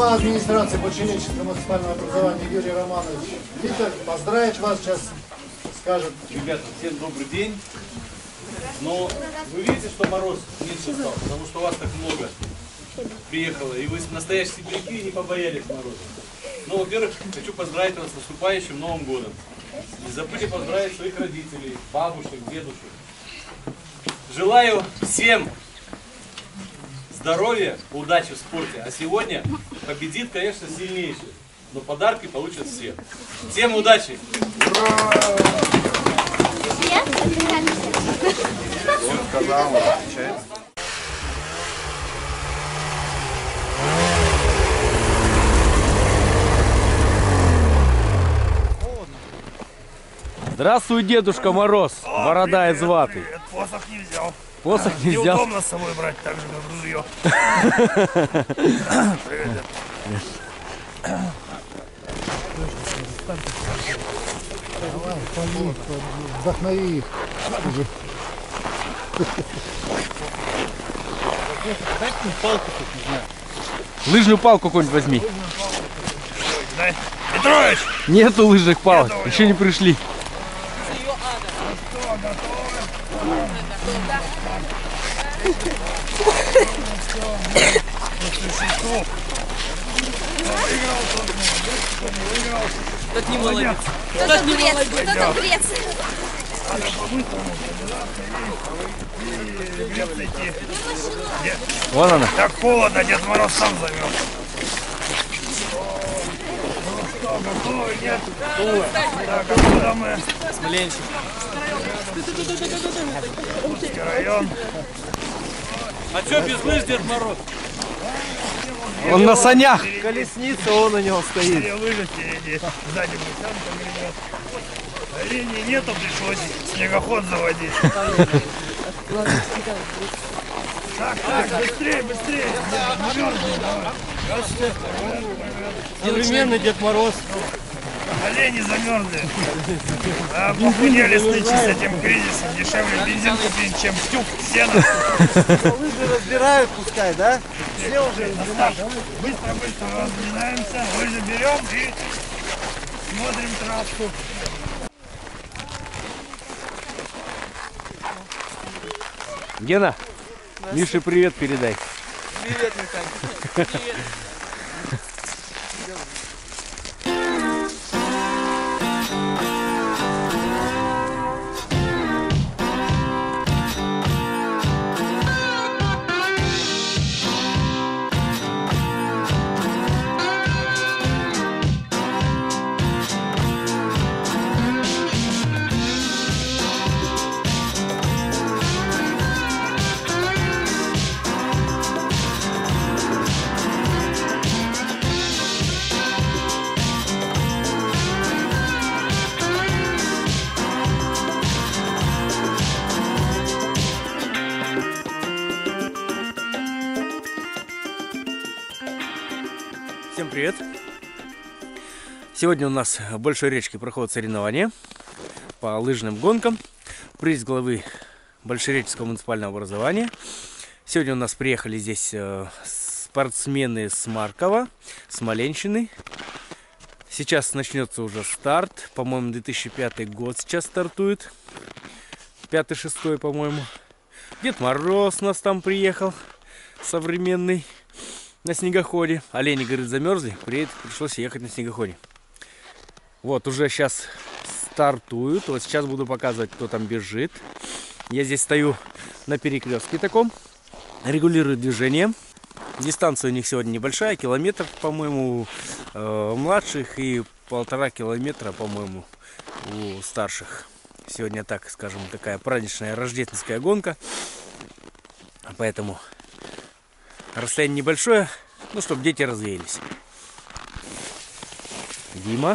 Глава администрации Большереченского муниципального образования Юрий Романович Виктор поздравить вас сейчас скажет. Ребята, всем добрый день. Но вы видите, что мороз меньше стал, потому что у вас так много приехало, и вы настоящие сибиряки и не побоялись мороза. Ну, во-первых, хочу поздравить вас с наступающим Новым годом. Не забудьте поздравить своих родителей, бабушек, дедушек. Желаю всем здоровья, удачи в спорте. А сегодня победит, конечно, сильнейший. Но подарки получат все. Всем удачи! Ура! Здравствуй, Дедушка Мороз, борода из ваты. Привет. Посох не взял. Посох не взял? Неудобно с собой брать, так же, как ружье. Привет. Давай, вдохнови их. Лыжную палку какую-нибудь возьми. Дай. Петрович! Нету лыжных палок, еще не пришли. Тот не молодец. Тот не молодец. Тот огурец. Надо по-быстрому собираться и идти. Вон она. Так холодно, Дед Мороз сам замерз. Ну что, готовы? Нет? Так, откуда мы? Смоленщик. Курский район. А что без лыж, Дед Мороз? Он на санях. Колесница, он у него стоит. Две лыжи впереди, сзади бутянка гребет. Оленей нету, пришлось снегоход заводить. Так, быстрее, быстрее. Современный Дед Мороз. Олени замерзли. А похудели с нынче с этим кризисом. Дешевле бензин купить, чем тюк сена. Лыжи разбирают, пускай, да? Все уже быстро разминаемся, лыжи берем и смотрим трассу. Гена, Мише привет передай. Привет, Михаил. Привет. Всем привет! Сегодня у нас в Большой Речке проходят соревнования по лыжным гонкам. Приз главы Большереческого муниципального образования. Сегодня у нас приехали здесь спортсмены с Маркова, Смоленщины. Сейчас начнется уже старт. По-моему, 2005 год сейчас стартует. 5-6, по-моему. Дед Мороз у нас там приехал, современный. На снегоходе. Олени, говорит, замерзли. Пришлось ехать на снегоходе. Вот, уже сейчас стартуют. Вот сейчас буду показывать, кто там бежит. Я здесь стою на перекрестке таком. Регулирую движение. Дистанция у них сегодня небольшая. Километр, по-моему, младших. И 1,5 километра, по-моему, у старших. Сегодня, так скажем, такая праздничная рождественская гонка. Поэтому... расстояние небольшое, ну, чтобы дети развеялись. Дима.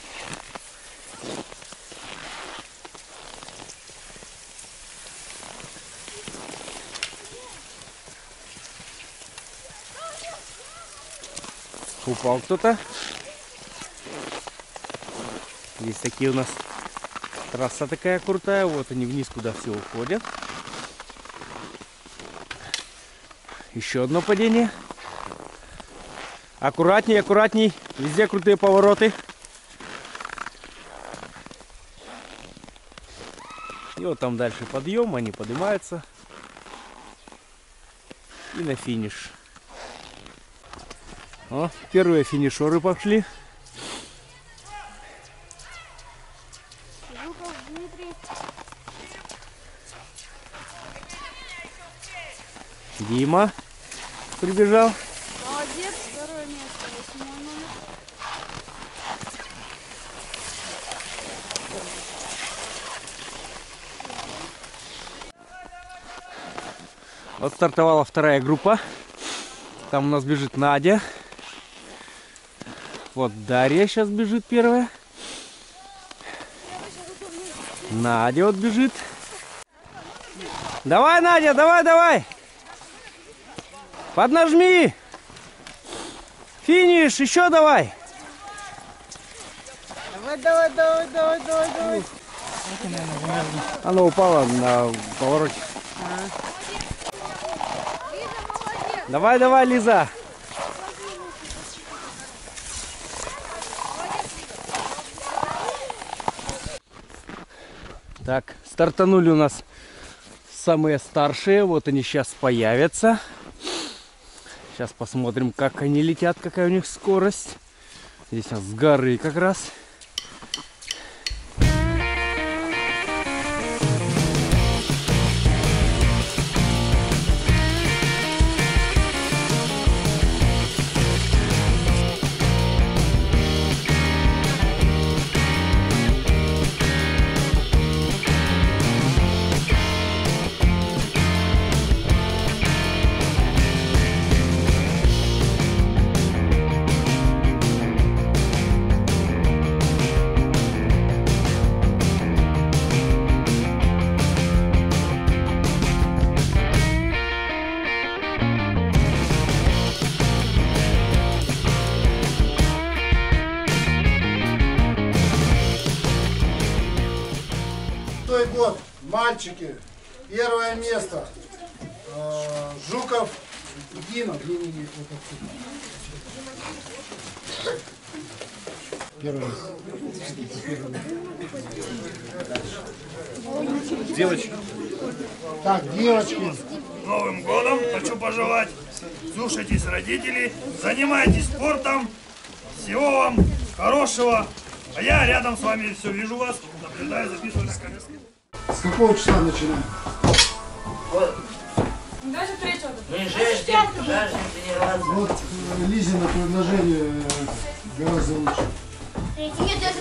Упал кто-то. Здесь такие у нас трасса такая крутая. Вот они вниз, куда все уходят. Еще одно падение. Аккуратней, аккуратней. Везде крутые повороты. И вот там дальше подъем, они поднимаются. И на финиш. О, первые финишеры пошли. Дима прибежал. Молодец, второе место, 8 номер. Вот стартовала вторая группа. Там у нас бежит Надя. Вот Дарья сейчас бежит первая. Надя вот бежит. Давай, Надя, давай, давай. Поднажми. Финиш, еще давай. Давай. Она упала на повороте. Давай, давай, Лиза. Так, стартанули у нас самые старшие. Вот они сейчас появятся. Сейчас посмотрим, как они летят, какая у них скорость. Здесь у нас с горы как раз. Год, мальчики, первое место. Жуков Дима. Первое место. Девочки. Так, девочки. Новым годом хочу пожелать. Слушайтесь родителей, занимайтесь спортом. Всего вам хорошего. А я рядом с вами все вижу вас, наблюдаю, записываю на камеру. С какого числа начинаем? Даже 3-го. Мы жаждем тренироваться. Вот Лизина предложение гораздо лучше. Нет, я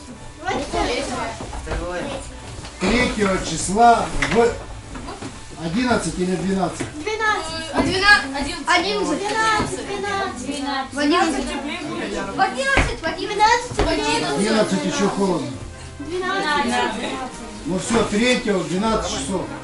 3 числа в 11 или 12? 11. В 11 11 еще холодно. Ну все, 3-го, 12 часов.